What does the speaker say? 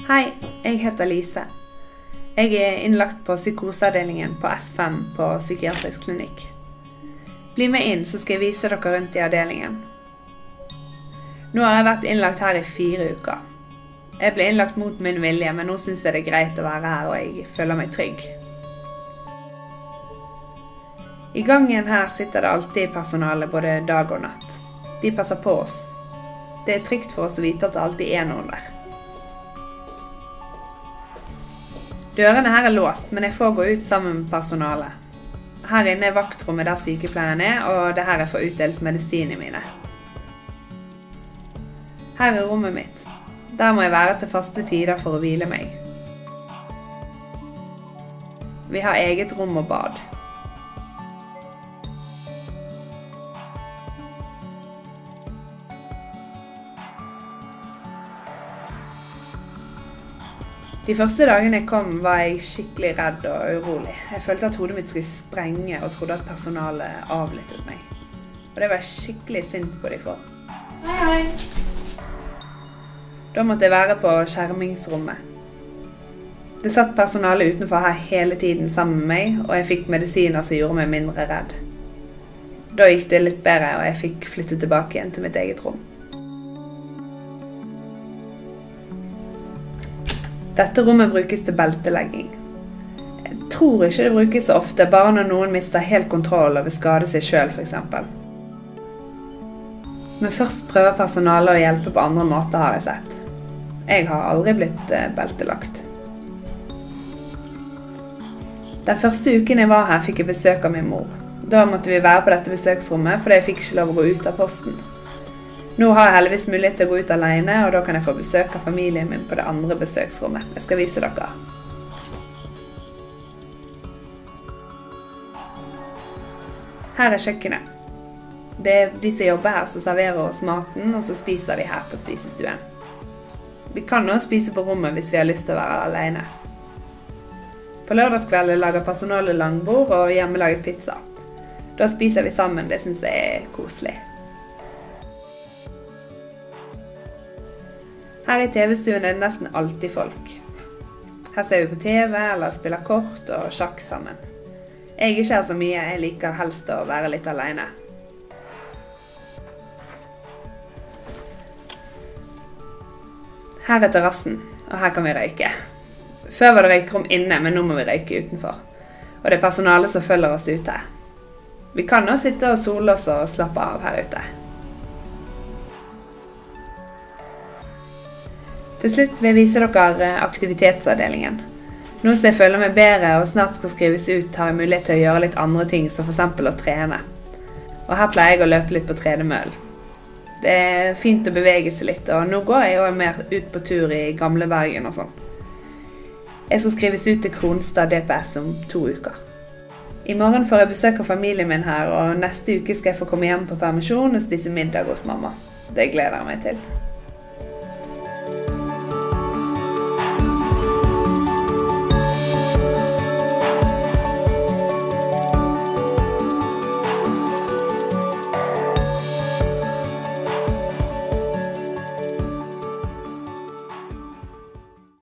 Hei, jeg heter Lise. Jeg er innlagt på psykoseavdelingen på S5 på psykiatrisk klinikk. Bli med inn, så skal jeg vise dere rundt i avdelingen. Nå har jeg vært innlagt her i 4 uker. Jeg ble innlagt mot min vilje, men nå synes jeg det er greit å være her, og jeg føler meg trygg. I gangen her sitter det alltid personale både dag og natt. De passer på oss. Det er trygt for oss å vite at det alltid er noen der. Dørene her er låst, men jeg får gå ut sammen med personalet. Her inne er vaktrommet der sykepleieren er, og det her er for utdelt medisinene mine. Her er rommet mitt. Der må jeg være til faste tider for å hvile meg. Vi har eget rom og bad. De første dagene jeg kom var jeg skikkelig redd og urolig. Jeg følte at hodet mitt skulle sprenge og trodde at personalet avlyttet meg. Og det var jeg skikkelig sint på de for. Hei! Da måtte jeg være på skjermingsrommet. Det satt personalet utenfor her hele tiden sammen med meg, og jeg fikk medisiner som gjorde meg mindre redd. Da gikk det litt bedre, og jeg fikk flytte tilbake igjen til mitt eget rom. Dette rommet brukes til beltelegging. Jeg tror ikke det brukes så ofte, bare når noen mister helt kontroll og vil skade seg selv for eksempel. Men først prøver personalet å hjelpe på andre måter, har jeg sett. Jeg har aldri blitt beltelagt. Den første uken jeg var her fikk jeg besøk av min mor. Da måtte vi være på dette besøksrommet, fordi jeg fikk ikke lov å gå ut av posten. Nå har jeg heldigvis mulighet til å gå ut alene, og da kan jeg få besøk av familien min på det andre besøksrommet. Jeg skal vise dere. Her er kjøkkenet. Det er de som jobber her som serverer oss maten, og så spiser vi her på spisestuen. Vi kan også spise på rommet hvis vi har lyst til å være alene. På lørdagskveldet lager personalet langbord og hjemmelaget pizza. Da spiser vi sammen, det synes jeg er koselig. Her i TV-stuen er det nesten alltid folk. Her ser vi på TV eller spiller kort og sjakk sammen. Jeg ikke er så mye, jeg liker helst å være litt alene. Her er terrassen, og her kan vi røyke. Før var det røykerom inne, men nå må vi røyke utenfor. Og det er personalet som følger oss ute. Vi kan nå sitte og sole oss og slappe av her ute. Til slutt vil jeg vise dere aktivitetsavdelingen. Nå som jeg føler meg bedre og snart skal skrives ut, har jeg mulighet til å gjøre litt andre ting, som for eksempel å trene. Og her pleier jeg å løpe litt på tredemøll. Det er fint å bevege seg litt, og nå går jeg jo mer ut på tur i gamle Bergen og sånn. Jeg skal skrives ut til Kronstad DPS om 2 uker. I morgen får jeg besøk av familien min her, og neste uke skal jeg få komme hjem på permisjon og spise middag hos mamma. Det gleder jeg meg til.